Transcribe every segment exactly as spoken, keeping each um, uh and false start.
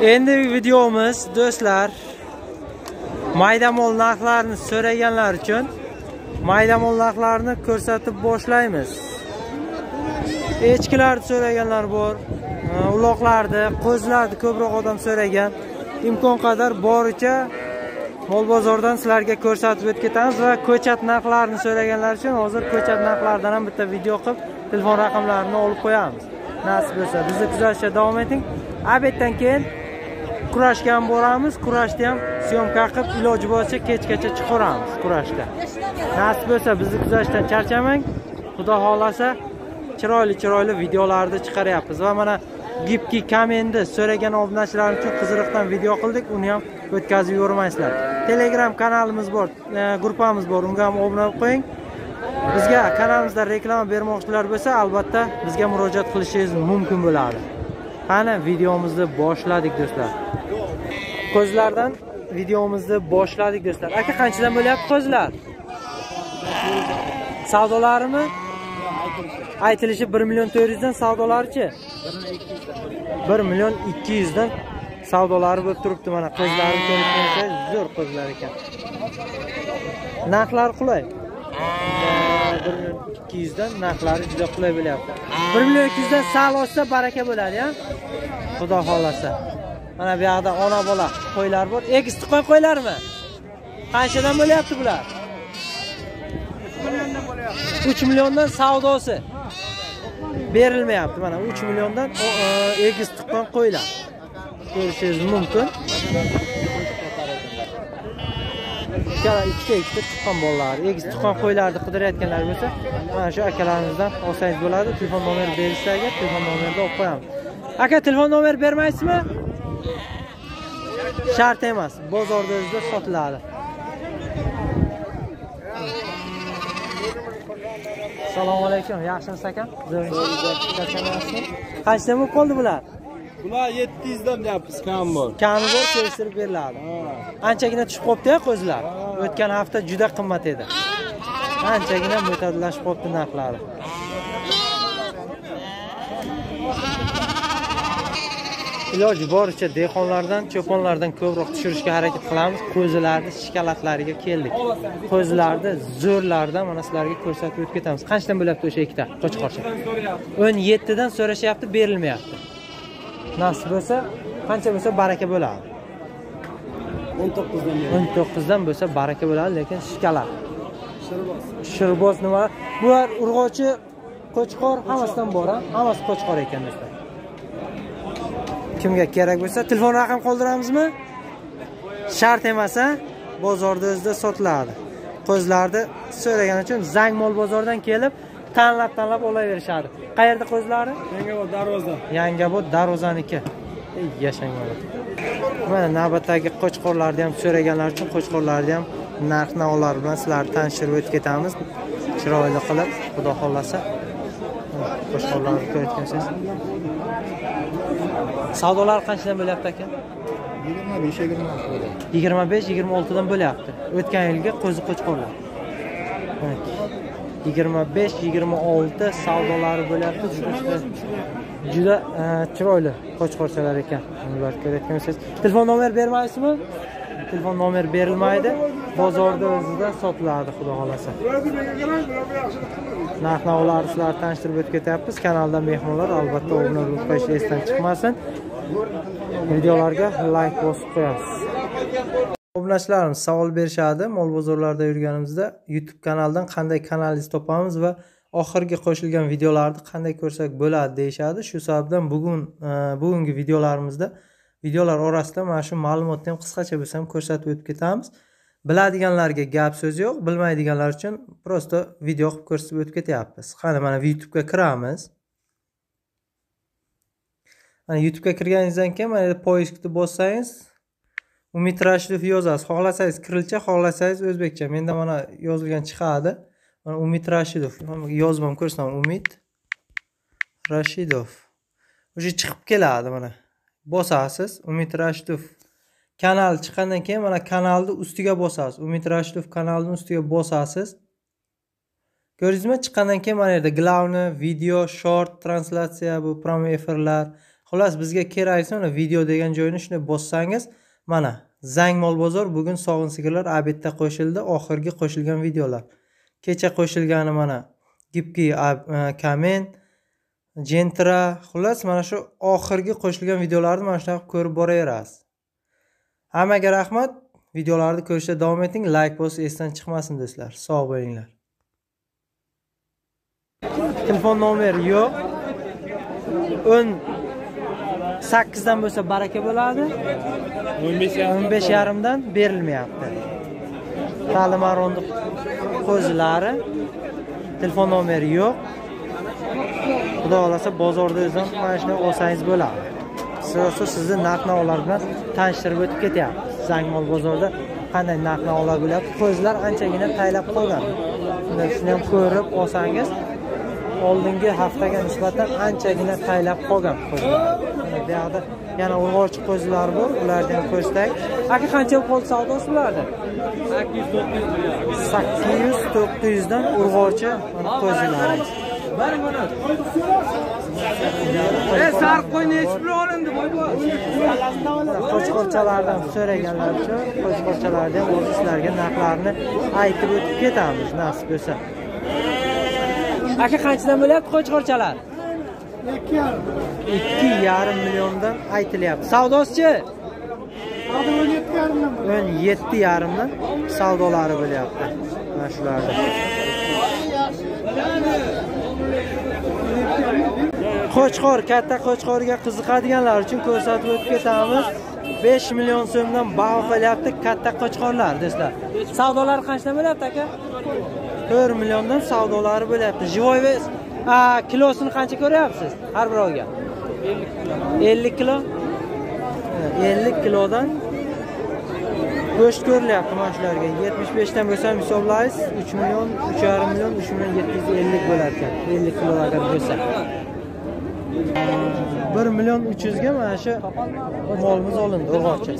Endi videomuz do'stlar, mayda mol narxlarini so'raganlar uchun mayda mol narxlarini ko'rsatib boshlaymiz. Echkilarni so'raganlar bor, uloqlarni, qo'zlarni ko'proq odam so'ragan. Imkon qadar boricha mol bozordan sizlarga ko'rsatib o'tib ketamiz va ko'chat narxlarini so'raganlar uchun hozir ko'chat narxlaridan ham bitta video qilib telefon raqamlarini olib qo'yamiz. Nasib bo'lsa bizni kuzatishda davom eting. Abetdan keyin kurashga ham boramiz, kurashda ham syomka qilib iloji boricha kechgacha chiqaramiz kurashda. Nasib bo'lsa bizni kuzatishdan charchamang. Xudo xolasa chiroyli-chiroyli videolarni chiqaryapmiz va mana Gipki Kamendi so'ragan obunachilar uchun qiziqdan video qildik. Uni ham o'tkazib yubormaysizlar. Telegram kanalimiz bor, gruppamiz bor, unga ham obuna bo'lib qo'ying. Bizga kanalimizda reklama bermoqchilar bo'lsa, albatta bizga murojaat qilishingiz mumkin bo'ladi. Qani videomizni boshladik do'stlar. Qo'zlardan videomizni boshladik do'stlar. Aka qanchadan bo'lyapti qo'zlar? Savdolarimi? Aytilishi bir million to'rt yuz dan, savdolarichi? bir million ikki yuz dan savdolari bo'lib turibdi. Mana qo'zlarni ko'rib tursangiz, zo'r qo'zlar ekan. Narxlar qulay. bir million ikki yuz dan narxlari juda qulay bo'lyapti. bir million ikki yuz dan sal oshsa baraka bo'ladi-ya. Xudo xolasa. Mana bu yerda ona bola qo'ylar bor. Egiz tuqqan qo'ylarmi? Qanchadan bo'lyapti bular? uch milliondan savdosi berilmayapti. Mana uch milliondan egiz tuqqan qo'ylar. Ko'rishingiz mumkin. Ikkala ikkita ikkita tuqqan bolalar, egiz tuqqan qo'ylarni qidirayotganlar bo'lsa, mana shu akalarimizdan olsangiz bo'ladi. Telefon nomeri berishlariga telefon nomerini olib qo'yamiz. Aka, telefon nomer bermaysizmi? Shart emas, bozorda o'zida sotiladi. Assalomu alaykum, yaxshimisiz aka? Qanchadan bo'lib qoldi bular? Bular yetti yuz dan deyapmiz, kam bor. Kami bor, kelishtirib beriladi. Anchagina tushib qopti-ya qo'zlar. O'tgan hafta juda qimmat edi. Anchagina mo'tadlashib qopti narxlari. Iloji boricha dehqonlardan, cho'ponlardan ko'proq tushirishga harakat qilamiz. Qo'zilarni shikalatlariga keldik. Qo'zilarni zo'rlardan mana sizlarga ko'rsatib o'tib ketamiz. Qanchadan bo'lyapti o'sha ikkita qo'chqorcha? o'n yetti dan so'rashyapti, berilmayapti. Nasib bo'lsa, qancha bo'lsa baraka bo'ladi. o'n to'qqiz dan. o'n to'qqiz dan bo'lsa baraka bo'ladi, lekin shikalar. Shirboz. Shirboz nima? Bular urg'ochi, qo'chqor hammasidan bor, ha? Hammasi qo'chqor ekan do'stlar. Kimga kerak bo'lsa telefon raqam qoldiramizmi? Shart emas, ha? Bozorda o'zida sotiladi. Qo'zlarni so'ragan uchun Zang mol bozordan kelib tanlab-tanlab olaverishadi. Qayerda qo'zlari? Yangobod darvoza. Yangobod darvozaniki. Ey yashang bola. Mana navbatdagi qo'chqorlarni ham so'raganlar uchun qo'chqorlarni ham narx-navolar bilan sizlarni tanishtirib o'tib ketamiz. Chiroyli qilib, xudo xolasa. Qo'chqorlarni ko'rayotgansiz. Savdolar qanchadan bo'lyapti aka? yigirma besh yigirma olti. yigirma besh yigirma olti dan bo'lyapti. O'tgan yilgi qo'zi qo'chqorlar. yigirma besh yigirma olti savdolari bo'lyapti. Juda juda chiroyli qo'chqorchalar ekan. Ular ko'rayotgansiz. Telefon nomer bermaysizmi? Telefon nomer berilmaydi. Bozorda o'zida sotiladi, xudo xolasa. Narx-navolarni sizlarga tanishtirib o'tib ketyapmiz. Kanalda mehmonlar albatta obuna bo'lib qo'yish esdan chiqmasin. Videolarga like bosib qo'yasiz. Obunachilarimiz savol berishadi. Mol bozorlarda yurganimizda YouTube kanaldan qanday kanalni topamiz va oxirgi qo'shilgan videolarni qanday ko'rsak bo'ladi deyshadi. Shu sababdan bugun bugungi videolarimizda videolar orasida mana shu ma'lumotni ham qisqacha bo'lsa ham ko'rsatib o'tib ketamiz. Biladiganlarga gap so'z yo'q, bilmaydiganlar uchun prosta video qilib ko'rsatib o'tib ketyapmiz. Qani mana YouTube ga kiramiz. Mana YouTube ga kirganingizdan keyin mana poiskni bossangiz Umid Rashidov yozasiz. Xohlasangiz kirilcha, xohlasangiz o'zbekcha. Menda mana yozilgan chiqadi. Mana Umid Rashidov. Yozmam ko'rsataman. Umid Rashidov. O'sha chiqib keladi mana. Bosasiz. Umid Rashidov kanal chiqqandan keyin mana kanalni ustiga bosasiz. Umid Rashidov kanalining ustiga bosasiz. Ko'rdingizmi? Chiqqandan keyin mana yerda glavni video, short translyatsiya, bu prямой efirlar, Xullas bizga keraksa mana video degan joyini shunday bossangiz, mana Zang mol bozor bugun sog'in sigirlar abetda qo'shildi, oxirgi qo'shilgan videolar. Kecha qo'shilgani mana Gipki Kamen, Gentra, xullas mana shu oxirgi qo'shilgan videolarni mana shunaqa ko'rib boraverasiz. Hammaga rahmat. Videolarni ko'rishda davom eting. Like bosib esdan chiqmasin do'stlar. Sog' bo'linglar. Telefon nomeri yo'q. o'n sakkiz dan bo'lsa baraka bo'ladi. o'n besh yarim dan berilmayapti. Ta'lim arondi qo'zilari. Telefon nomeri yo'q. Xudo xolasa bozorda o'zim mana shuni olsangiz bo'ladi. Siz sizni narx-navolar bilan tanishtirib o'tib ketyapmiz. Zangmol bozorda qanday narx-navolar bo'lyapti? Qo'zlar anchagina taylab qolgan. Shuni ham ko'rib olsangiz, oldingi haftaga nisbatan anchagina taylab qolgan qo'zlar. Bu yerda yana urg'ochi qo'zlar bor, ularni ham ko'rsak. Aka qancha qoldi savdosi bularda? sakkiz yuz to'qqiz yuz dan urg'ochi qo'zlar. E sarq qo'yni hech bir olindi boyboy. Qo'chqorchalardan so'raganlar uchun qo'chqorchalarni ham o'z sizlarga narxlarini aytib o'tib ketamiz, nasib bo'lsa. Aka qanchadan bo'lyapti qo'chqorchalar? ikki yarim milliondan aytilyapti. Savdosi-chi? o'n yetti yarim dan savdolari bo'lyapti. Mana shularda. Qo'chqor, katta qo'chqorga qiziqadiganlar uchun ko'rsatib o'tib ketamiz. besh million so'mdan baho qilyapti katta qo'chqorlar do'stlar. Savdolari qanchadan bo'lyapti aka? to'rt milliondan savdolari bo'lyapti. Jivoy va kilosini qancha ko'ryapsiz? Har birovga ellik kilo. ellik kilodan go'sht ko'rilyapti mana shularga. yetmish besh dan bo'lsa hisoblaysiz, uch million, uch yarim million, uch million yetti yuz ellik bo'lar ekan. ellik kiloga bo'lsa. bir million uch yuz ga mana shu molimiz olindi, urg'ochi.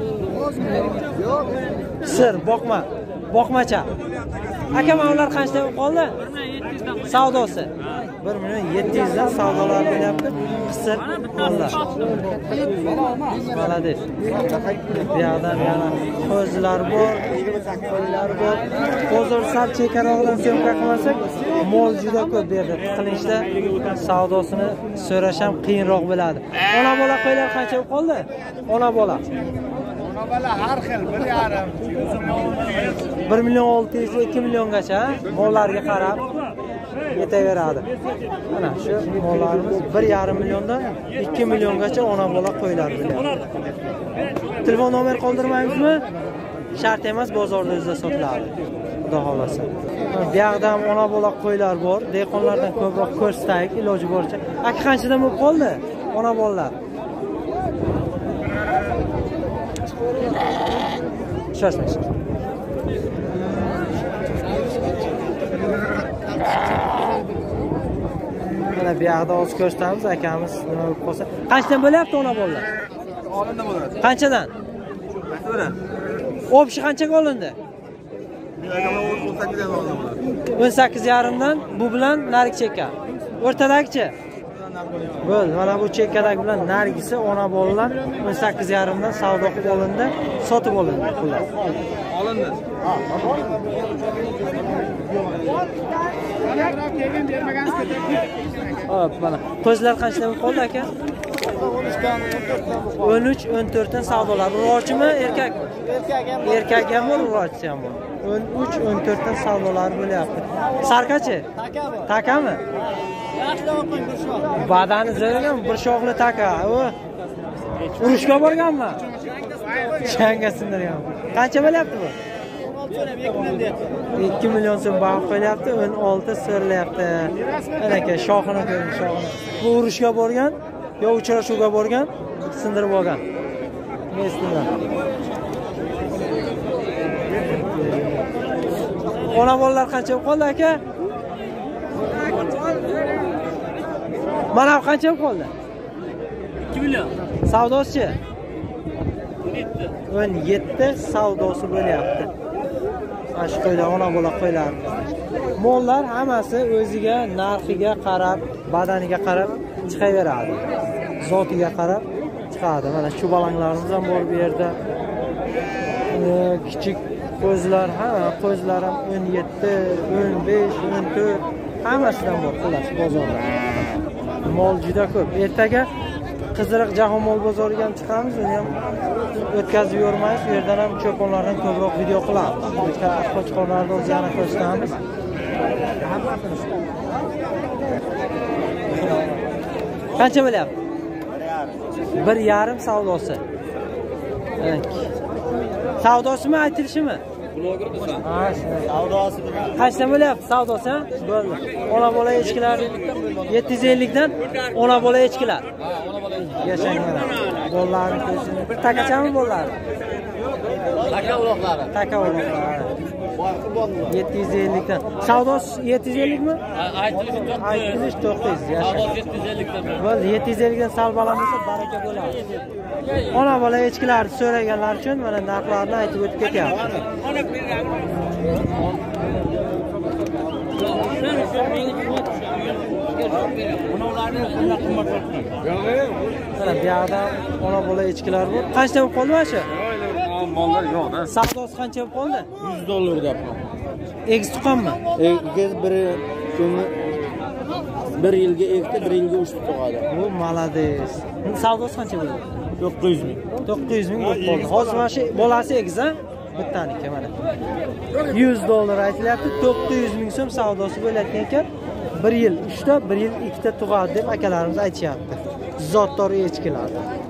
Sir, boqma, boqmacha. Aka, mana ular qanchadan qoldi? Savdosi. bir million yetti yuz dan savdolar bo'lyapti. Qisir mollar. Malades. Bu yerdan yana qo'zlar bor, qo'ylar bor. Hozir sal chekkaroqdan syomka qilmasak, mol juda ko'p bu yerda. Tiqilinchda savdosini so'rash ham qiyinroq bo'ladi. Ona bola qo'ylar qancha qoldi? Ona bola. Ona bola har xil bir yarim. bir million olti yuz, ikki milliongacha mollarga qarab yetaveradi. Mana shu mollarimiz bir yarim milliondan ikki milliongacha ona bola qo'ylar bo'lyapti. Telefon nomer qoldirmaymizmi? Shart emas, bozorda o'zida sotiladi. Xudo xolasa. Bu yerda ham ona bola qo'ylar bor. Dehqonlardan ko'proq ko'rsataylik iloji boricha. Aka qanchadan bo'lib qoldi? Ona bolalar. Shoshmaysiz. Mana bu yerda hozir ko'rsatamiz, akamiz nima bo'lib qolsa. Qanchadan bo'lyapti ona bolalar? Olinda bo'ladi. Qanchadan? Qanchadan? Opshi qanchaga olindi? o'n sakkiz yarim dan bu bilan narigi chekka. O'rtadagichi? Bo'l, mana bu chekkadagi bilan narigisi ona bolalar o'n sakkiz yarim dan savdo qilib olindi, sotib olindi pullar. Olindi. Hop, mana. Qo'zlar qanchadan qoldi aka? o'n uch o'n to'rt dan savdolar. Urg'ochimi, erkakmi? Erkak ham. Erkak ham bor, urg'ochi ham bor. o'n uch o'n to'rt dan savdolar bo'lyapti. Sarkachi? Takami? Takami? Yaxshilab qo'ying bir shoh. Badani zo'rgan bir shoxli taka. U urushga borganmi? Changa sindirgan. Qancha bo'lyapti bu? ikki million so'm baho qo'yapti, o'n olti so'rlayapti. Mana aka shoxini ko'ring, shoxini. Bu urushga borgan, yo uchrashuvga borgan, sindirib olgan. Meslilar. Ona bolalar qancha qoldi aka? Mana bu qancha qoldi? ikki million. Savdosi-chi? o'n yetti savdosi bo'lyapti. Mana shu qo'ylar, ona bola qo'ylar. Mollar hammasi o'ziga, narxiga qarab, badaniga qarab chiqaveradi. zotiga qarab chiqadi. Mana shu balanglarimiz ham bor bu yerda. Kichik qo'zlar, ha, qo'zlar ham o'n yetti, o'n besh, o'n to'rt hammasidan bor xullas bozorda. Mol juda ko'p. Ertaga Qiziriq Jahon mol bozoriga ham chiqamiz, uni ham o'tkazib yormaymiz. Bu yerdan ham cho'ponlardan ko'proq video qilamiz. Katta qo'chqorlarni o'zi yana ko'rsatamiz. Qancha bo'lyapti? bir yarim savdosi. Savdosimi, aytilishimi? Blogermisan? Ha, shunday. Savdosi. Qancha bo'lyapti savdosi, ha? Bo'ldi. Ona bola echkilar yetti yuz ellik dan ona bola echkilar. Ha, ona bola. Yashanglar. Bollarni ko'rsin. Bir takachami bollar? Taka uloqlari. Taka uloqlari. yetti yuz ellik dan. Savdosi yetti yuz ellik mi? Aytilish to'qqiz yuz. Yashang. Savdosi yetti yuz ellik dan. Bo'ldi, yetti yuz ellik dan sal baland bo'lsa baraka bo'ladi. Ona bola echkilarni so'raganlar uchun mana narxlarni aytib o'tib ketyapti. Mana bu yerda ona bola echkilar bor. Qancha bo'lib qoldi mana shu? Mollar yo'q-da. Savdosi qancha bo'lib qoldi? yuz dollar deyapman. Egiz tuqqanmi? Egiz bir kunni bir yilga ekdi, bir yilga uch tug'adi. Bu malades. Savdosi qancha bo'ldi? to'qqiz yuz ming. to'qqiz yuz ming bo'lib qoldi. Hozir mana shu bolasi egiz, ha? Bittaniki mana. yuz dollar aytilyapti, to'qqiz yuz ming so'm savdosi bo'layotgan ekan. bir yil uchta, bir yil ikkita tug'adi deb akalarimiz aytishyapti. Zotdor echkilar.